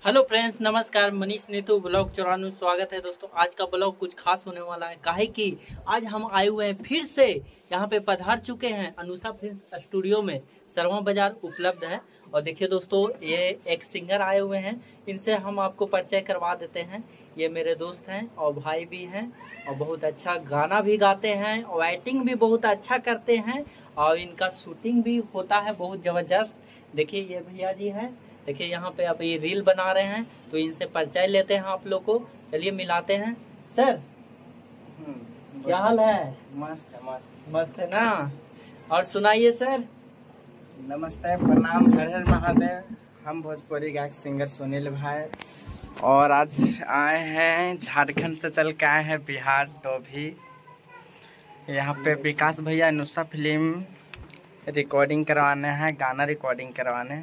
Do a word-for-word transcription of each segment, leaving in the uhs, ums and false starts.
Hello friends, नमस्कार। Manish Neetu blog चौरानवे स्वागत है दोस्तों। आज का ब्लॉग कुछ खास होने वाला है, काहे कि आज हम आए हुए हैं फिर से यहाँ पे पधार चुके हैं अनुषा फिल्म स्टूडियो में। सरवा बाजार उपलब्ध है। और देखिए दोस्तों, ये एक सिंगर आए हुए हैं, इनसे हम आपको परिचय करवा देते हैं। ये मेरे दोस्त हैं और भाई भी हैं और बहुत अच्छा गाना भी गाते हैं और एक्टिंग भी बहुत अच्छा करते हैं और इनका शूटिंग भी होता है बहुत ज़बरदस्त। देखिए ये भैया जी हैं, देखिए यहाँ पे आप ये रील बना रहे हैं, तो इनसे परिचय लेते हैं आप लोग को। चलिए मिलाते हैं। सर क्या हाल है? मस्त है, मस्त मस्त है ना। और सुनाइए सर। नमस्ते, प्रणाम, हर हर महादेव। हम भोजपुरी गायक सिंगर सुनील भाई और आज आए हैं झारखंड से, चल के आए हैं बिहार डोभी। यहाँ पे विकास भैया अनुषा फिल्म रिकॉर्डिंग करवाने हैं, गाना रिकॉर्डिंग करवाने।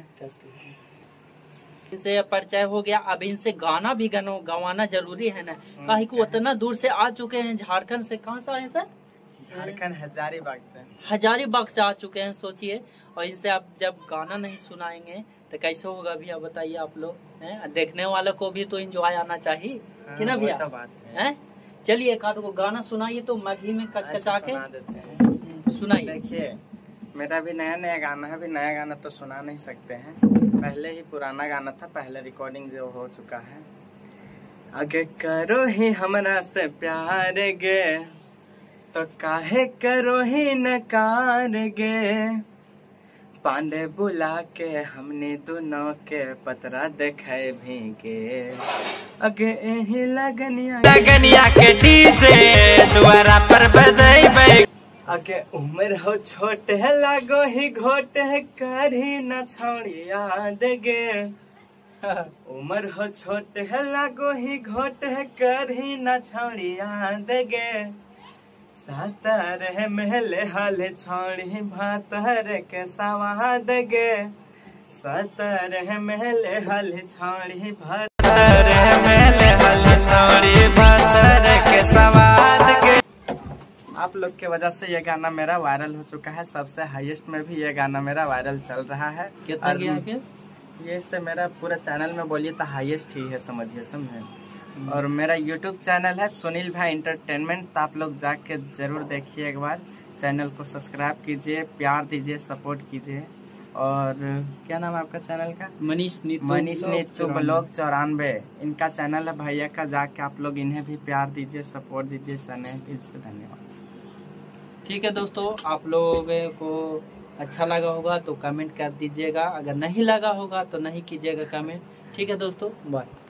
इनसे परिचय हो गया, अब इनसे गाना भी गानो गवाना जरूरी है ना, काहे कि उतना दूर से आ चुके हैं झारखंड से। कहाँ से आए सर? झारखंड हजारीबाग से। हजारीबाग से आ चुके हैं, सोचिए। और इनसे आप जब गाना नहीं सुनाएंगे तो कैसे होगा भैया, बताइए आप लोग हैं। देखने वालों को भी तो एंजॉय आना चाहिए कि ना भैया? हैं, चलिए एक आध को गाना सुनाइए तो मघी में कचकचा के सुनाइए। देखिए, मेरा भी नया नया गाना है, भी नया गाना तो सुना नहीं सकते हैं, पहले ही पुराना गाना था, पहले रिकॉर्डिंग जो हो चुका है। आगे करो ही हमरा से प्यार गे, तो काहे करो ही नकार गे। पांडे बुला के हमने दोनों के पतरा देखे भीगे। अगे एही लगनिया लगनिया के डीजे द्वारा पर बजाइबे। अगे उम्र हो छोटे लागो ही घोटे करही न छोड़ी याद गे। उम्र हो छोटे लागो ही घोटे करही न छोड़ी याद गे। सातर महले हाल छोड़ी भातर के सवाद गे। सातर महले हाल छोड़ी भातर महले हाल छोड़ी भातर के सवाद गे। आप लोग के वजह से ये गाना मेरा वायरल हो चुका है, सबसे हाईएस्ट में भी ये गाना मेरा वायरल चल रहा है। कितना गया फिर? ये से मेरा पूरा चैनल में बोलिए तो हाईएस्ट ही है, समझिए, समझे। और मेरा यूट्यूब चैनल है सुनील भाई एंटरटेनमेंट, तो आप लोग जाके जरूर देखिए एक बार। चैनल को सब्सक्राइब कीजिए, प्यार दीजिए, सपोर्ट कीजिए। और क्या नाम है आपका चैनल का? मनीष नीतू मनीष नीतू ब्लॉग चौरानवे। इनका चैनल है भैया का, जाके आप लोग इन्हें भी प्यार दीजिए, सपोर्ट दीजिए। सने दिल से धन्यवाद। ठीक है दोस्तों, आप लोगों को अच्छा लगा होगा तो कमेंट कर दीजिएगा, अगर नहीं लगा होगा तो नहीं कीजिएगा कमेंट। ठीक है दोस्तों, बाय।